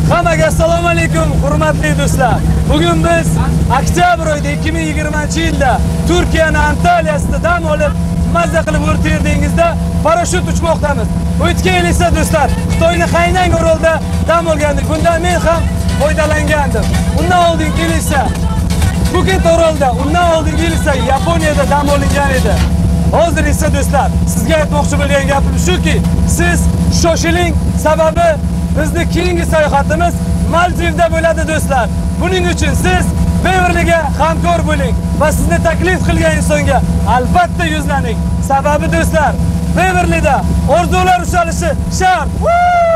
Hammaga assalomu alaykum, hurmatli do'stlar. Bugun biz oktyabr oyida 2020-yilda Turkiyaning Antalyasida dam olib, mazza qilib O'rta dengizda parashyut uchmoqdamiz. O'tgan yil esa do'stlar, Xitoyning Haynang orolida dam olgandik. Bundan men ham foydalangandim. Undan oldingi yil esa Phuket orolida, undan oldingi yil esa Yaponiyada dam olingan edi. Hozir esa do'stlar, sizga aytmoqchi bo'lgan gapim shuki, siz shoshiling, sababi bizning keyingi sayohatimiz Maldivda bo'ladi do'stlar. Buning uchun siz Beverliga hamkor bo'ling va sizni taklif qilgan insonga albatta yuzlaning. Sababi do'stlar, Beverlida orzular ushalishi shart.